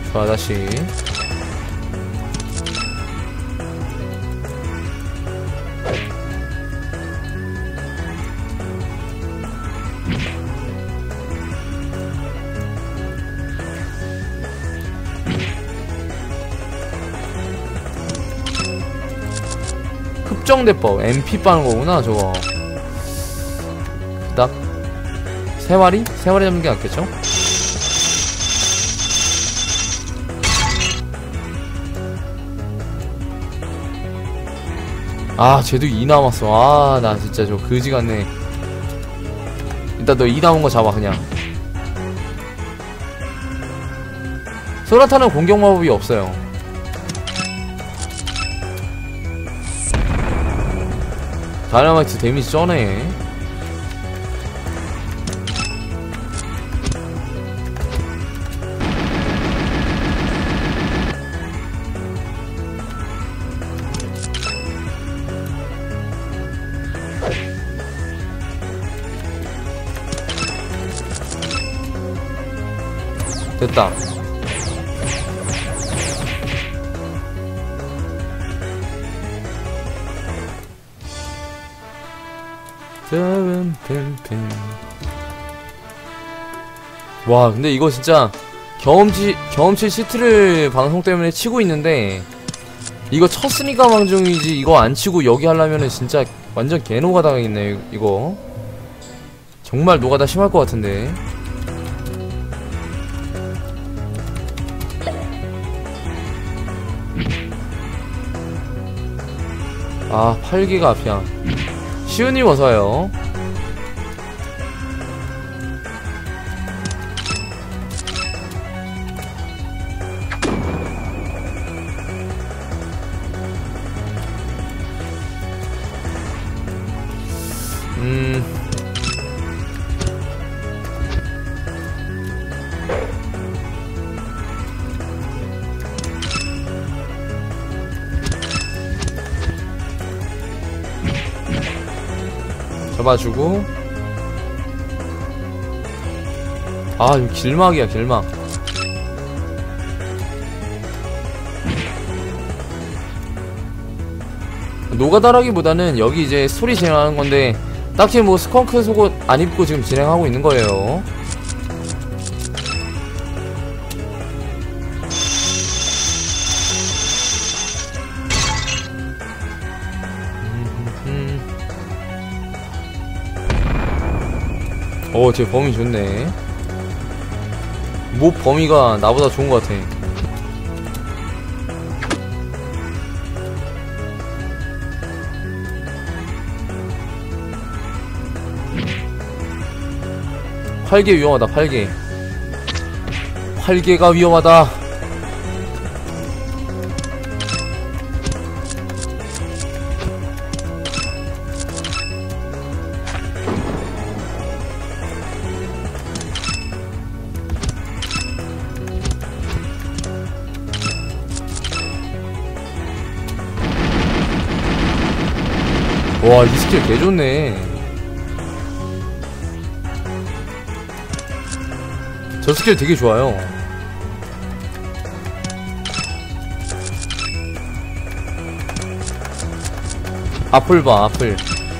좋아, 다시. 흡정대법, MP 빠는 거구나, 저거. 딱. 세 마리? 세 마리 잡는 게 낫겠죠? 아, 쟤도 2 남았어. 아, 나 진짜 저 그지 같네. 일단 너 2 남은 거 잡아, 그냥. 소나타는 공격 마법이 없어요. 다이너마이트 데미지 쩌네. 됐다. 와, 근데 이거 진짜 경험치 시트를 방송 때문에 치고 있는데 이거 쳤으니까 망정이지. 이거 안 치고 여기 하려면은 진짜 완전 개노가다 있네. 이거 정말 노가다 심할 것 같은데. 아, 8기가 앞이야. 시은님 어서와요. 잡아주고. 아, 이거 길막이야, 길막. 노가다라기보다는 여기 이제 스토리 진행하는 건데 딱히 뭐 스컹크 속옷 안 입고 지금 진행하고 있는 거예요. 쟤 범위 좋네. 몹 범위가 나보다 좋은 것 같아. 활개 위험하다. 활개가 위험하다. 와, 이 스킬 개좋네. 저 스킬 되게 좋아요. 앞을 봐, 앞을.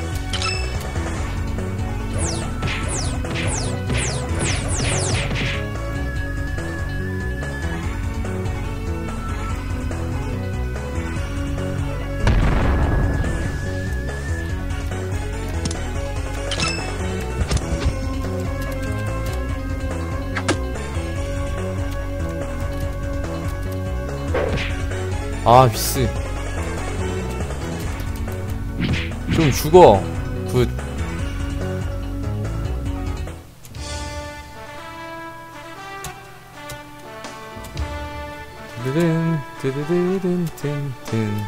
아, 미스. 좀 죽어. 굿. 드드든 드드드든 든.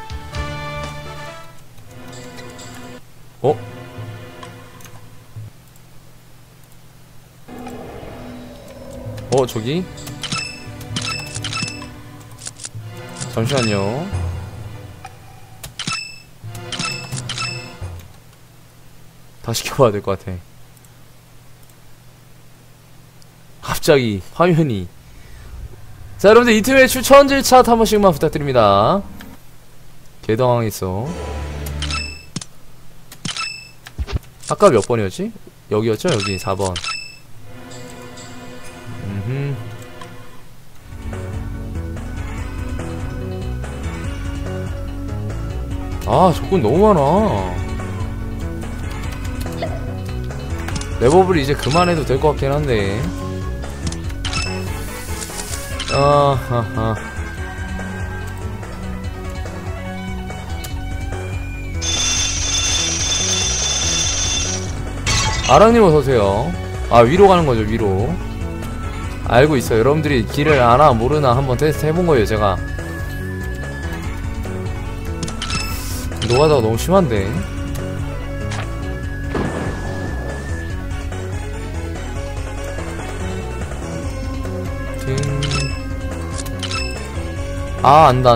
저기? 잠시만요. 다시 켜봐야 될 것 같아. 갑자기 화면이 자, 여러분들 이 팀의 추천질 차 한 번씩만 부탁드립니다. 개당황했어. 아까 몇 번이었지? 여기였죠? 여기 4번. 아, 조건 너무 많아. 랩업을 이제 그만해도 될 것 같긴 한데. 아하하. 아랑님 어서오세요. 아, 위로 가는거죠, 위로. 알고 있어요. 여러분들이 길을 아나 모르나 한번 테스트 해본거예요, 제가. 노가다가 너무 심한데. 아, 안다.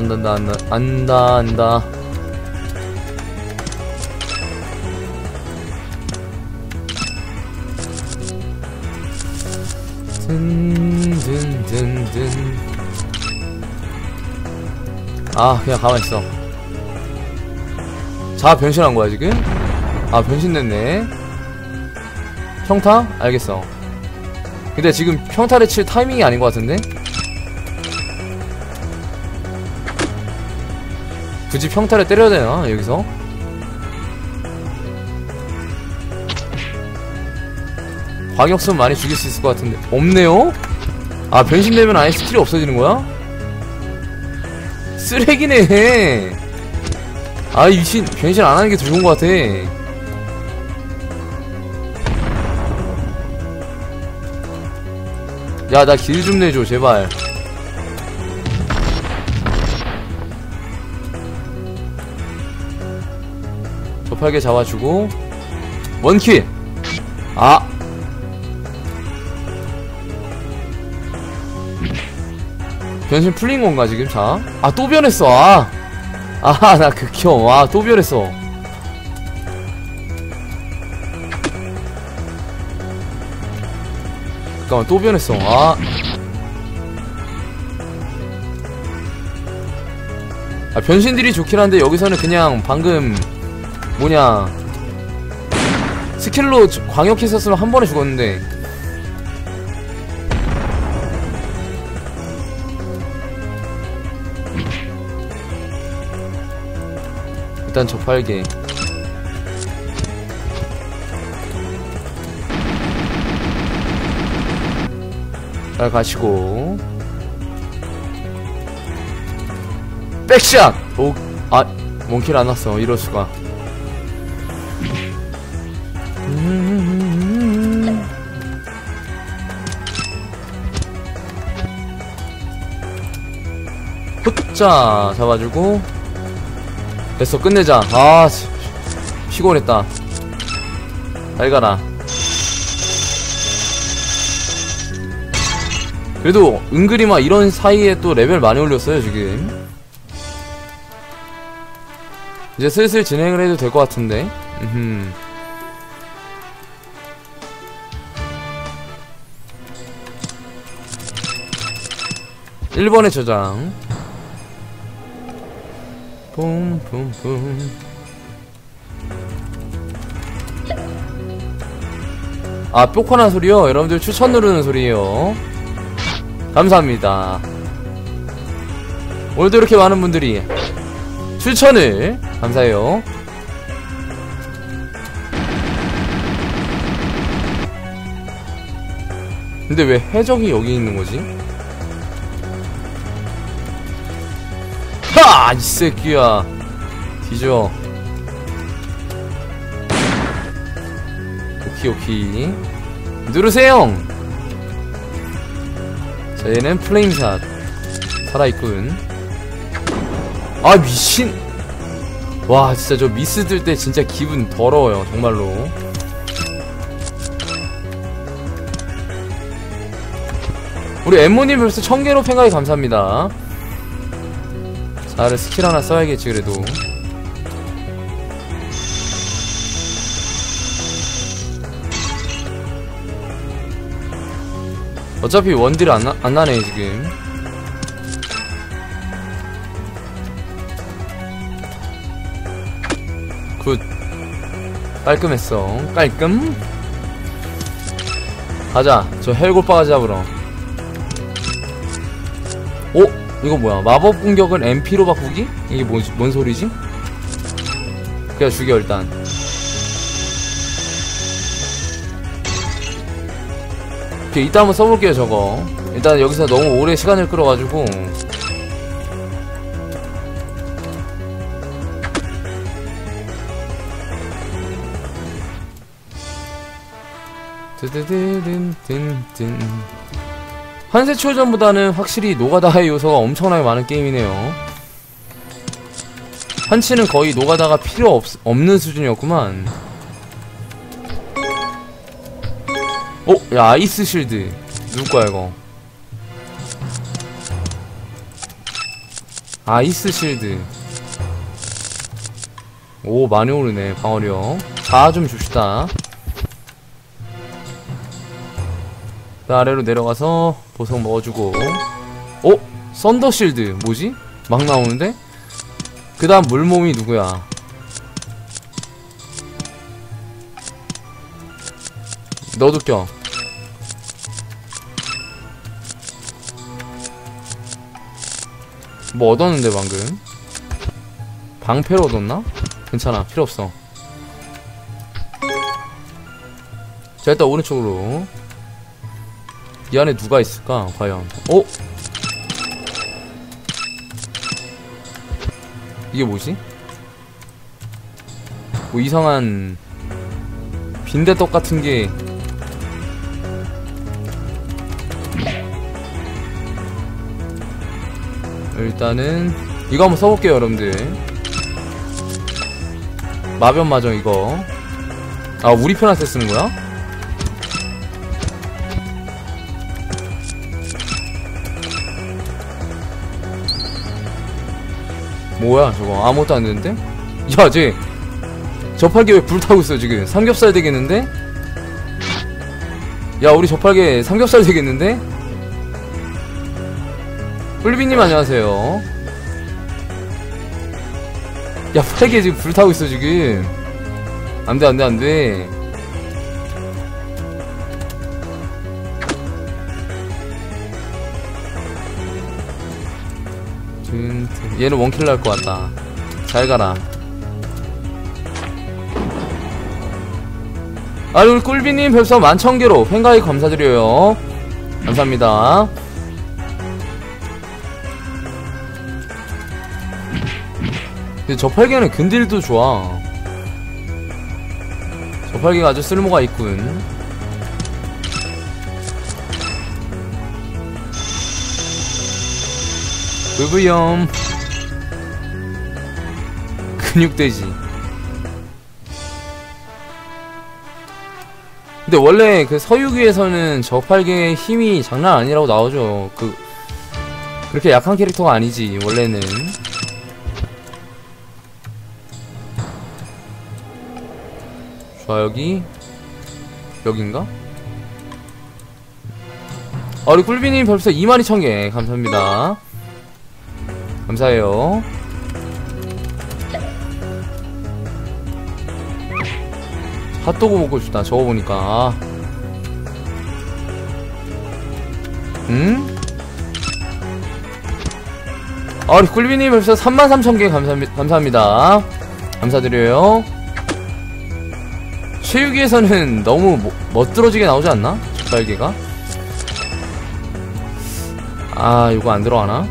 아, 그냥 가만있어. 자, 변신한 거야, 지금? 아, 변신됐네. 평타? 알겠어. 근데 지금 평타를 칠 타이밍이 아닌 것 같은데? 굳이 평타를 때려야 되나, 여기서? 과격선 많이 죽일 수 있을 것 같은데. 없네요? 아, 변신되면 아예 스킬이 없어지는 거야? 쓰레기네. 아, 이 미친. 변신 안 하는 게 더 좋은 것 같아. 야, 나 길 좀 내줘, 제발. 저팔계 잡아주고. 원킬! 아! 변신 풀린 건가, 지금? 자. 아, 또 변했어, 아! 아, 나 극혐. 아, 또 변했어. 잠깐만, 또 변했어. 아. 아, 변신들이 좋긴 한데, 여기서는 그냥 방금, 뭐냐. 스킬로 광역했었으면 한 번에 죽었는데. 일단 저팔계. 잘 가시고. 백샷! 오, 아, 원킬 안 왔어. 이럴수가. 자, 잡아주고. 됐어, 끝내자. 아, 피곤했다. 잘 가라. 그래도 은근히 막 이런 사이에 또 레벨 많이 올렸어요, 지금. 이제 슬슬 진행을 해도 될 것 같은데. 1번의 저장. 뿜뿜뿜. 아, 뾰코난 소리요? 여러분들 추천 누르는 소리요. 감사합니다. 오늘도 이렇게 많은 분들이 추천을 감사해요. 근데 왜 해적이 여기 있는 거지? 하! 이 새끼야. 뒤져. 오키. 누르세요! 자, 얘는 플레임샷. 살아있군. 아, 미친! 와, 진짜 저 미스 들 때 진짜 기분 더러워요, 정말로. 우리 엠모님 벌써 1000개로 팽가이 감사합니다. 나를 스킬 하나 써야겠지, 그래도. 어차피 원딜 안 나네, 지금. 굿. 깔끔했어. 깔끔. 가자. 저 헬골바가지 잡으러. 오? 이거 뭐야? 마법 공격을 MP로 바꾸기? 이게 뭔 소리지? 그냥 죽여 일단. 오케이, 이따 한번 써볼게요 저거. 일단 여기서 너무 오래 시간을 끌어가지고. 드드드든든든. 한세초전보다는 확실히 노가다의 요소가 엄청나게 많은 게임이네요. 한치는 거의 노가다가 필요 없는 수준이었구만. 야, 아이스 실드. 누구거야 이거? 아이스 실드. 오, 많이 오르네 방어력. 4 좀 줍시다. 아래로 내려가서 보석 먹어주고. 썬더 실드 뭐지? 막 나오는데? 그 다음 물몸이 누구야? 너도 껴. 뭐 얻었는데 방금? 방패로 얻었나? 괜찮아, 필요없어. 자, 일단 오른쪽으로. 이 안에 누가 있을까 과연? 이게 뭐지? 뭐 이상한 빈대떡 같은 게. 일단은 이거 한번 써볼게요 여러분들. 마변 마정 이거. 아, 우리 편한테 쓰는 거야? 뭐야 저거? 아무것도 안 되는데? 야, 쟤 저팔계 왜 불타고 있어 지금? 삼겹살 되겠는데? 야, 우리 저팔계 삼겹살 되겠는데? 꿀비님 안녕하세요. 야, 팔계 지금 불타고 있어 지금. 안돼 안돼 안돼. 얘는 원킬 날 것 같다. 잘 가라. 아유, 우리 꿀비님 별서 11,000개로 팬가입 감사드려요. 감사합니다. 근데 저팔계는 근딜도 좋아. 저팔계가 아주 쓸모가 있군. 브브염. 근육돼지. 근데 원래 그 서유기에서는 저팔계의 힘이 장난 아니라고 나오죠. 그렇게 약한 캐릭터가 아니지 원래는. 좋아, 여긴가? 우리 꿀비님 벌써 22,000개 감사합니다. 감사해요. 핫도그 먹고 싶다 저거 보니까. 응? 우리 꿀비님 벌써 33,000개 감사합니다. 감사드려요. 최유기에서는 너무 멋들어지게 나오지 않나? 저팔계가? 이거 안 들어가나?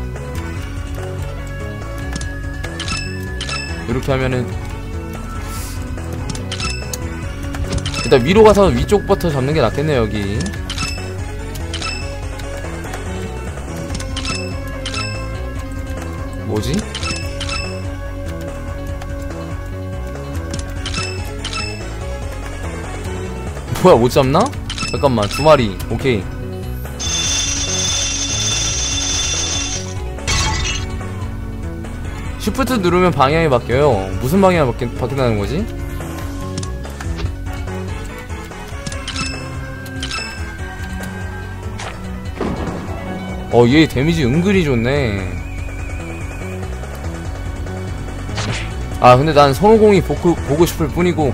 이렇게 하면은 일단 위로 가서 위쪽부터 잡는 게 낫겠네 여기. 뭐지? 뭐야, 못 잡나? 잠깐만, 2마리. 오케이. 쉬프트 누르면 방향이 바뀌어요. 무슨 방향이 바뀐다는 거지? 얘 데미지 은근히 좋네. 아 근데 난 손오공이 보고 싶을 뿐이고.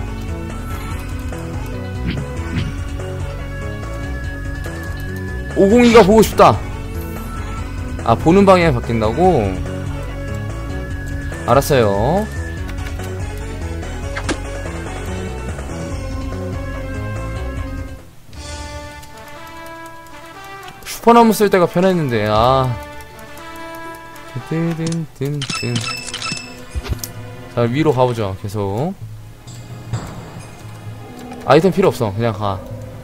오공이가 보고 싶다. 아 보는 방향이 바뀐다고? 알았어요. 슈퍼나무 쓸 때가 편했는데. 아 자 위로 가보죠. 계속 아이템 필요 없어. 그냥 가.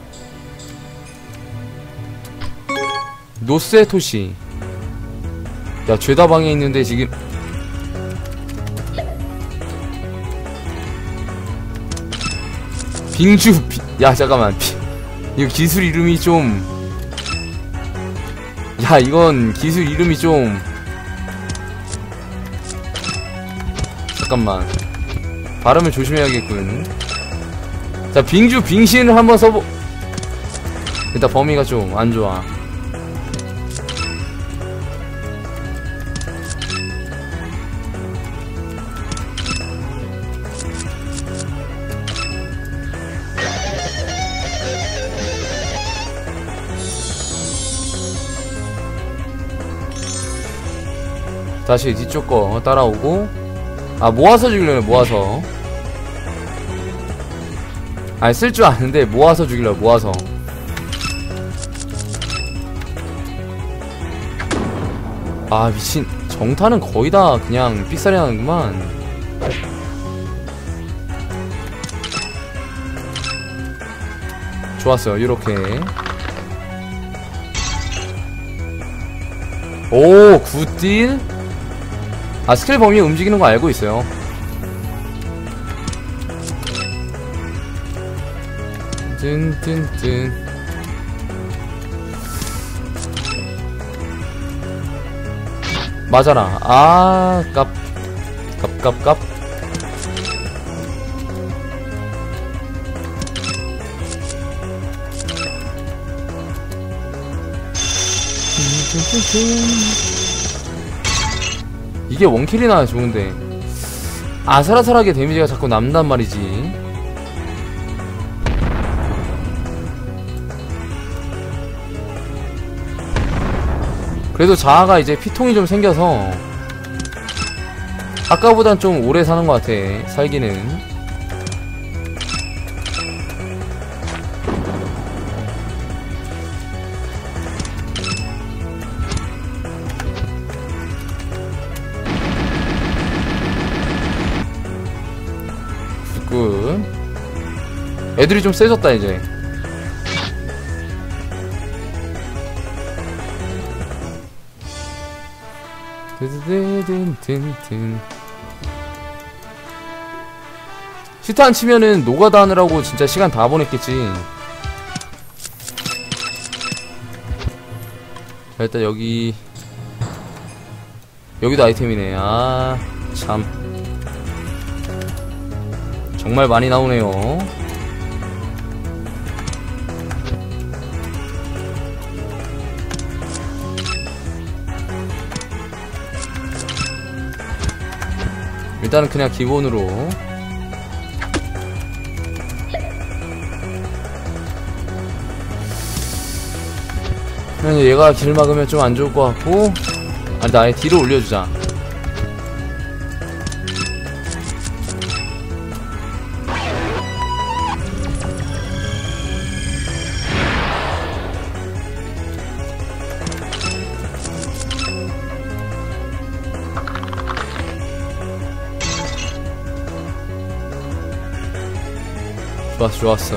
노세토시. 야 죄다 방에 있는데 지금 빙주 야 잠깐만 이거 기술 이름이 좀 야 이건 기술 이름이 좀 잠깐만 발음을 조심해야겠군. 자 빙주 빙신을 한번 써보. 일단 범위가 좀 안좋아. 다시 뒤쪽 거 따라오고. 아 모아서 죽이려면 모아서. 아니 쓸 줄 아는데 모아서 죽이려고 모아서. 아 미친. 정타는 거의 다 그냥 삑사리 하는구만. 좋았어요. 요렇게. 오 굿딜. 아 스킬 범위 움직이는 거 알고 있어요. 뜬뜬뜬. 맞아라. 아 깝. 이게 원킬이나 좋은데 아슬아슬하게 데미지가 자꾸 남단 말이지. 그래도 자아가 이제 피통이 좀 생겨서 아까보단 좀 오래 사는 것 같아. 살기는. 굿. 애들이 좀 세졌다 이제. 시트 안 치면은 노가다 하느라고 진짜 시간 다 보냈겠지. 자 일단 여기도 아이템이네. 아 참 정말 많이 나오네요. 일단은 그냥 기본으로. 얘가 길 막으면 좀 안 좋을 것 같고. 아니 나 아예 뒤로 올려주자. 좋았어.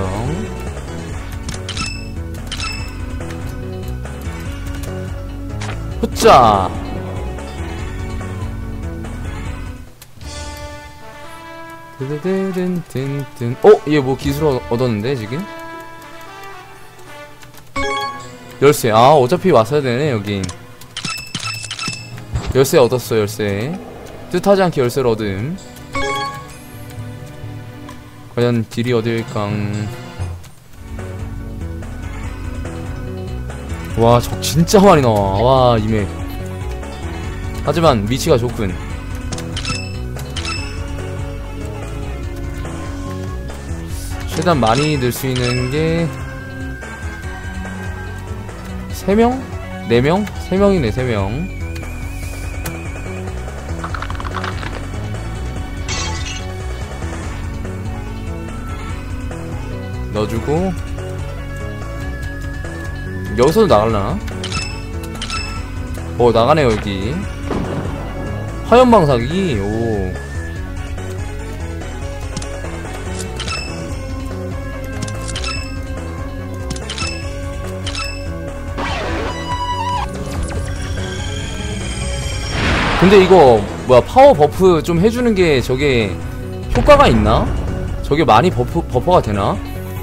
후짜. 얘 뭐 기술 얻었는데 지금? 열쇠. 아 어차피 왔어야 되네 여긴. 열쇠 얻었어. 열쇠. 뜻하지 않게 열쇠를 얻음. 과연 딜이 어딜깡. 와 적 진짜 많이 나와. 와 이메. 하지만 위치가 좋군. 최대한 많이 늘 수 있는 게 3명? 4명? 3명이네 3명. 넣어주고 여기서도 나갈라나? 나가네요 여기. 화염방사기. 오. 근데 이거 뭐야, 파워 버프 좀 해주는 게 저게 효과가 있나? 저게 많이 버퍼가 되나?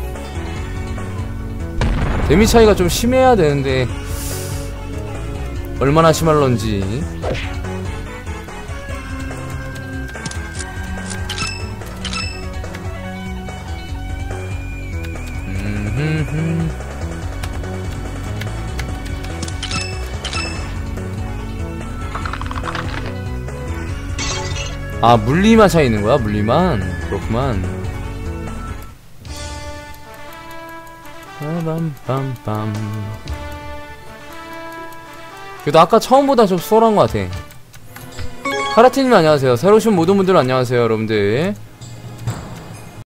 데미 차이가 좀 심해야 되는데 얼마나 심할런지. 아, 물리만 차이 있는 거야? 물리만? 그렇구만. 빰빰빰. 그래도 아까 처음보다 좀 수월한 것 같아. 카라티님 안녕하세요. 새로 오신 모든 분들 안녕하세요 여러분들.